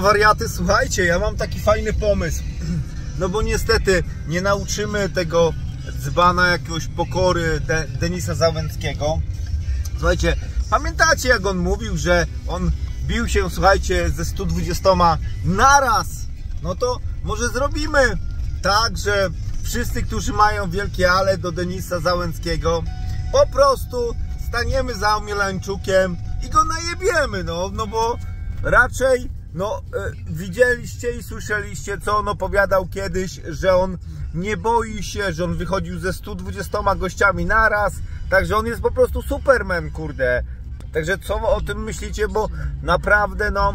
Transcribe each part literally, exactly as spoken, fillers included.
wariaty, słuchajcie, ja mam taki fajny pomysł. No bo niestety nie nauczymy tego dzbana jakiegoś pokory De Denisa Załęckiego. Słuchajcie, pamiętacie jak on mówił, że on bił się, słuchajcie, ze stu dwudziestoma naraz? No to może zrobimy tak, że wszyscy, którzy mają wielkie ale do Denisa Załęckiego, po prostu staniemy za Mielańczukiem i go najebiemy, no, no bo raczej, no, e, widzieliście i słyszeliście, co on opowiadał kiedyś, że on nie boi się, że on wychodził ze stu dwudziestoma gościami naraz, także on jest po prostu Superman, kurde. Także co o tym myślicie, bo naprawdę, no,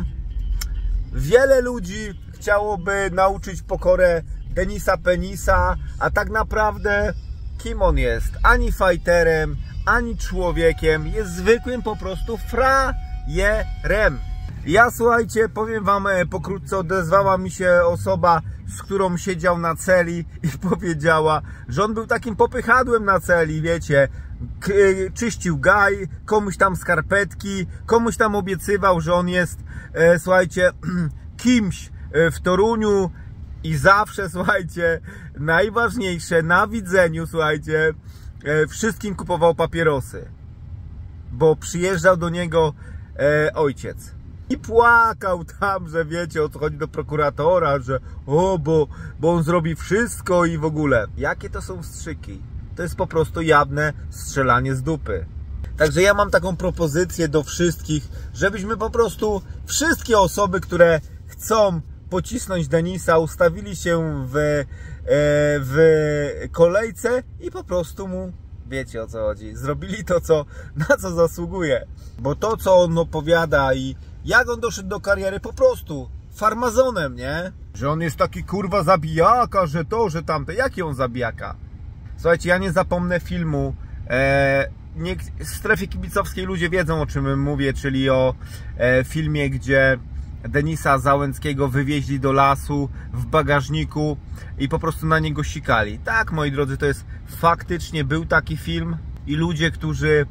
wiele ludzi chciałoby nauczyć pokorę Denisa Penisa, a tak naprawdę kim on jest? Ani fighterem, ani człowiekiem, jest zwykłym po prostu frajerem. Ja, słuchajcie, powiem wam pokrótce, odezwała mi się osoba, z którą siedział na celi i powiedziała, że on był takim popychadłem na celi, wiecie, czyścił gaj, komuś tam skarpetki, komuś tam obiecywał, że on jest, e, słuchajcie, kimś w Toruniu i zawsze, słuchajcie, najważniejsze, na widzeniu, słuchajcie, e, wszystkim kupował papierosy, bo przyjeżdżał do niego e, ojciec. I płakał tam, że wiecie, o co chodzi do prokuratora, że o, bo, bo on zrobi wszystko i w ogóle. Jakie to są strzyki? To jest po prostu jawne strzelanie z dupy. Także ja mam taką propozycję do wszystkich, żebyśmy po prostu wszystkie osoby, które chcą pocisnąć Denisa, ustawili się w, w kolejce i po prostu mu, wiecie o co chodzi, zrobili to, co, na co zasługuje. Bo to, co on opowiada i jak on doszedł do kariery, po prostu farmazonem, nie? Że on jest taki kurwa zabijaka, że to, że tamte. Jaki on zabijaka? Słuchajcie, ja nie zapomnę filmu. E, nie, w strefie kibicowskiej ludzie wiedzą, o czym mówię, czyli o e, filmie, gdzie Denisa Załęckiego wywieźli do lasu w bagażniku i po prostu na niego sikali. Tak, moi drodzy, to jest faktycznie był taki film i ludzie, którzy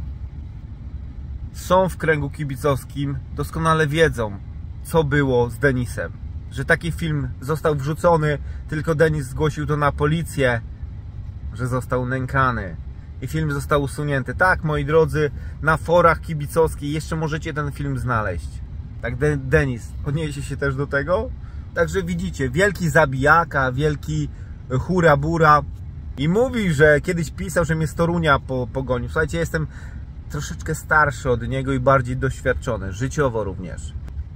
są w kręgu kibicowskim, doskonale wiedzą, co było z Denisem. Że taki film został wrzucony, tylko Denis zgłosił to na policję, że został nękany. I film został usunięty. Tak, moi drodzy, na forach kibicowskich jeszcze możecie ten film znaleźć. Tak, De Denis odniesie się też do tego. Także widzicie, wielki zabijaka, wielki hura-bura. I mówi, że kiedyś pisał, że mnie z Torunia po, pogonił. Słuchajcie, jestem troszeczkę starszy od niego i bardziej doświadczony, życiowo również.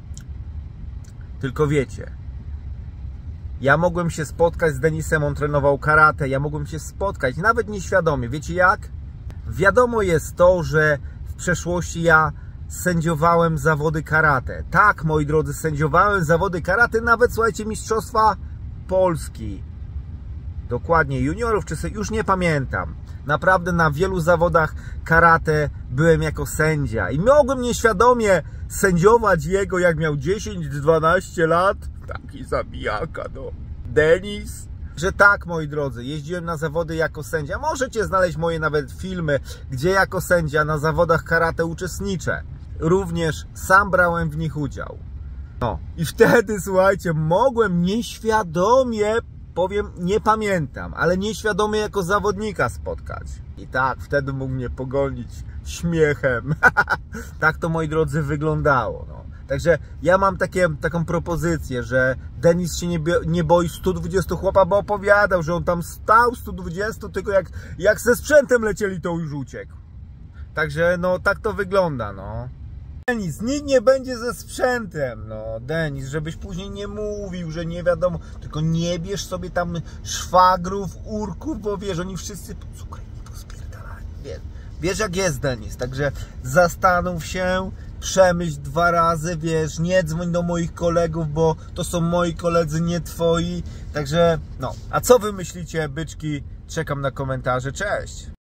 Tylko wiecie, ja mogłem się spotkać z Denisem, on trenował karate, ja mogłem się spotkać, nawet nieświadomie. Wiecie jak? Wiadomo jest to, że w przeszłości ja sędziowałem zawody karate. Tak, moi drodzy, sędziowałem zawody karate, nawet, słuchajcie, mistrzostwa Polski. Dokładnie, juniorów, czy już nie pamiętam. Naprawdę na wielu zawodach karate byłem jako sędzia i mogłem nieświadomie sędziować jego, jak miał dziesięć dwanaście lat. Taki zabijaka, no. Denis. Że tak, moi drodzy, jeździłem na zawody jako sędzia. Możecie znaleźć moje nawet filmy, gdzie jako sędzia na zawodach karate uczestniczę. Również sam brałem w nich udział. No i wtedy, słuchajcie, mogłem nieświadomie, powiem, nie pamiętam, ale nieświadomie jako zawodnika spotkać. I tak, wtedy mógł mnie pogonić śmiechem. Tak to, moi drodzy, wyglądało. No. Także ja mam takie, taką propozycję, że Denis się nie, nie boi stu dwudziestu chłopa, bo opowiadał, że on tam stał stu dwudziestu, tylko jak, jak ze sprzętem lecieli, to już uciekł. Także no tak to wygląda, no. Denis, nic nie będzie ze sprzętem, no. Denis, żebyś później nie mówił, że nie wiadomo, tylko nie bierz sobie tam szwagrów, urków, bo wiesz, oni wszyscy po cukrę pospierdalają, wiesz. Wiesz jak jest, Denis, także zastanów się, przemyśl dwa razy, wiesz, nie dzwoń do moich kolegów, bo to są moi koledzy, nie twoi. Także, no, a co wy myślicie, byczki? Czekam na komentarze, cześć!